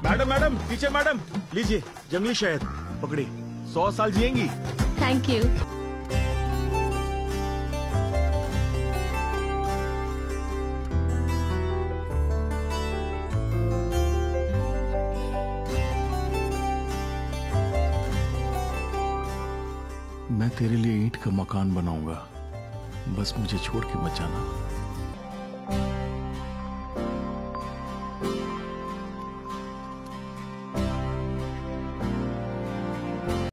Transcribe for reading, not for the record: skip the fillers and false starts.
Madam madam पीछे madam, लीजिए जंगली शहद पकड़ी, 100 साल जिएंगी। Thank you. मैं तेरे लिए ईंट का मकान बनाऊंगा, बस मुझे छोड़ के मत जाना।